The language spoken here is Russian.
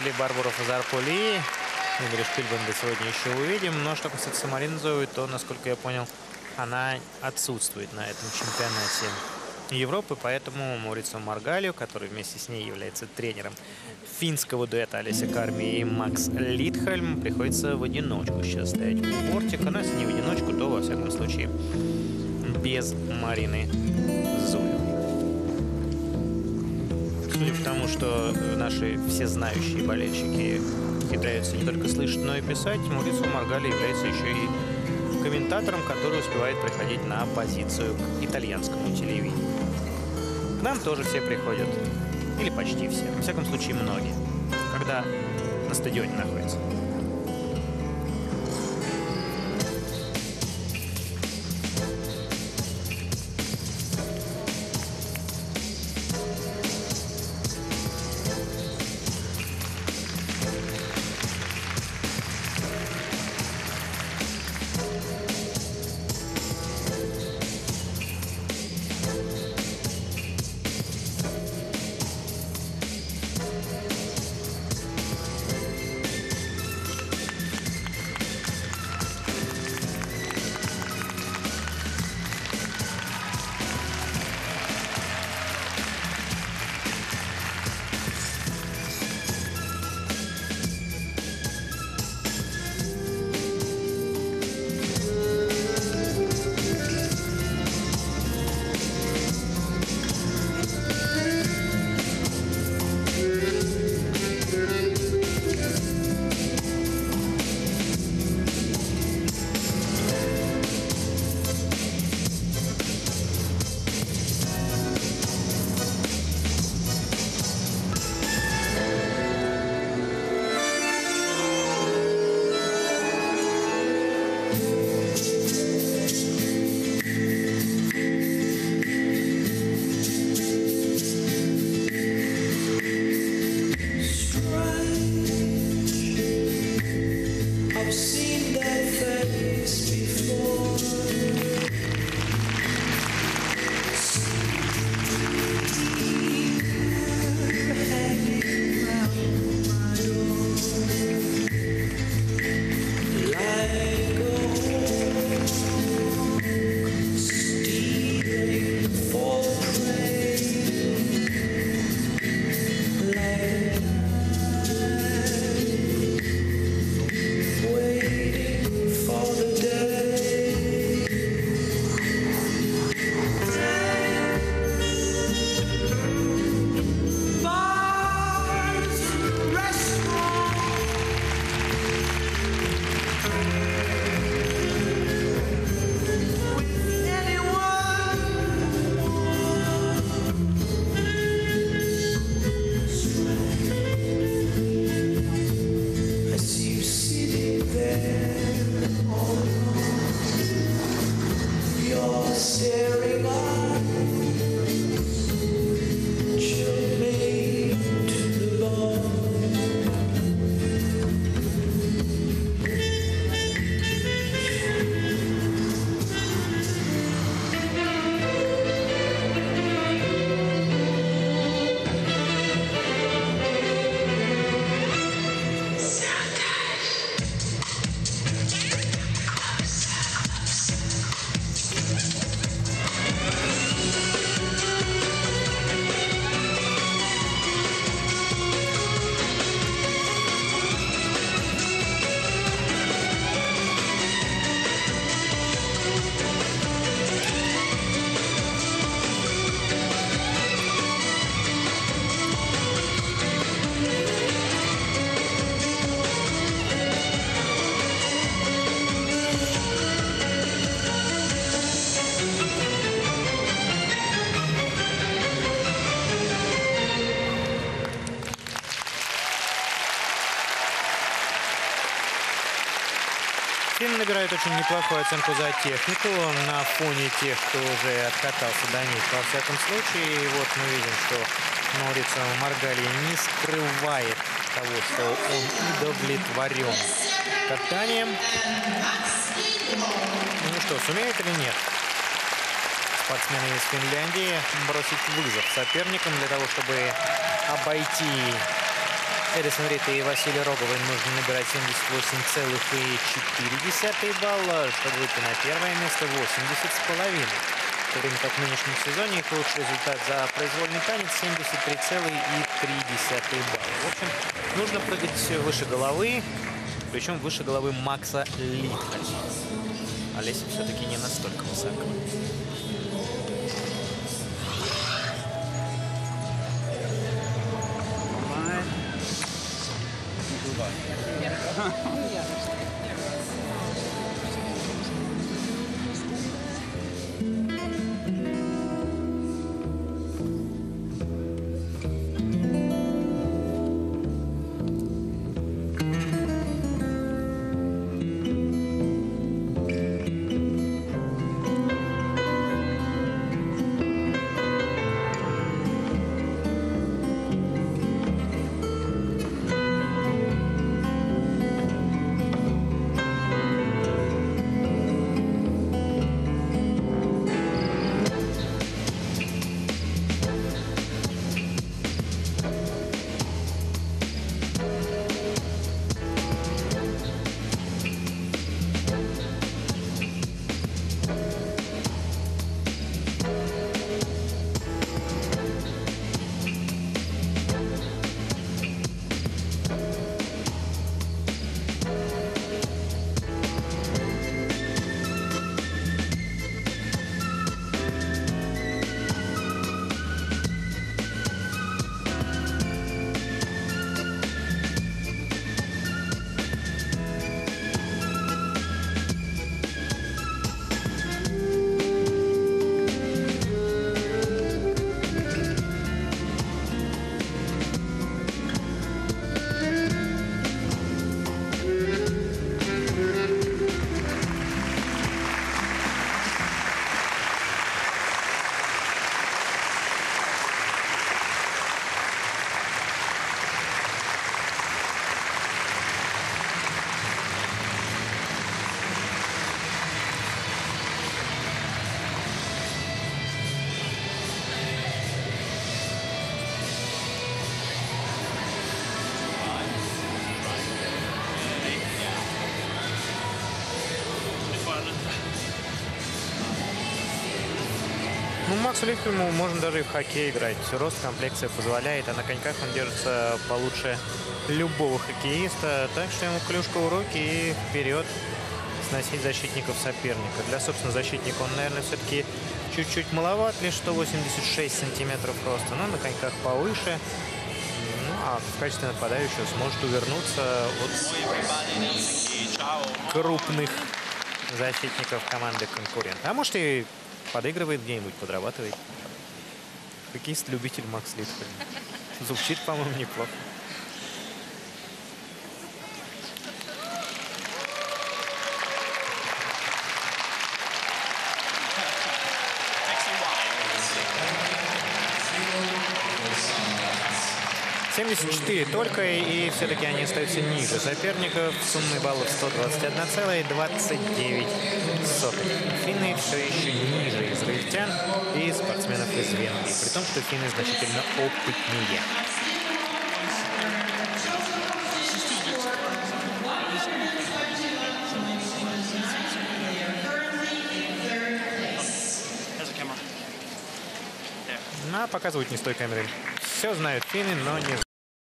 или Барбару Фазарполи, или Шпильбанда сегодня еще увидим. Но что касается Самарины Зоевой, то, насколько я понял, она отсутствует на этом чемпионате Европы, поэтому Маурицио Маргалио, который вместе с ней является тренером финского дуэта Олеся Карми и Макс Литхольм, приходится в одиночку сейчас стоять у бортика. Но если не в одиночку, то, во всяком случае, без Марины Зоевой. Судя по тому, что наши всезнающие болельщики ухитряются не только слышать, но и писать, Маурицио Маргалио является еще и комментатором, который успевает приходить на позицию к итальянскому телевидению. К нам тоже все приходят, или почти все, во всяком случае многие, когда на стадионе находятся. Финн набирает очень неплохую оценку за технику на фоне тех, кто уже откатался до них. Во всяком случае, вот мы видим, что Маурицио Маргалио не скрывает того, что он удовлетворен катанием. Ну что, сумеет или нет спортсмены из Финляндии бросить вызов соперникам для того, чтобы обойти Эдисон Рид и Василий Роговой нужно набирать 78,4 балла, чтобы выйти на первое место 80,5. В то время как в нынешнем сезоне их лучший результат за произвольный танец 73,3 балла. В общем, нужно прыгать выше головы, причем выше головы Макса Литхольма. Олеся все-таки не настолько высоко. Ну, Максу Литхольму можно даже и в хоккей играть. Рост, комплекция позволяет, а на коньках он держится получше любого хоккеиста. Так что ему клюшка в руки и вперед сносить защитников соперника. Для собственного защитника он, наверное, все-таки чуть-чуть маловат, лишь 186 сантиметров роста, но на коньках повыше. Ну, а в качестве нападающего сможет увернуться от крупных защитников команды конкурента. А может, и подыгрывает где-нибудь, подрабатывает. Хоккеист-любитель Макс Литхольм. Звучит, по-моему, неплохо. «74 только, и все-таки они остаются ниже соперников. Суммы баллов 121,29. Финны все еще ниже израильтян и спортсменов из Венгрии, при том, что финны значительно опытнее. А показывать не с той камерой. Все знают финны, но не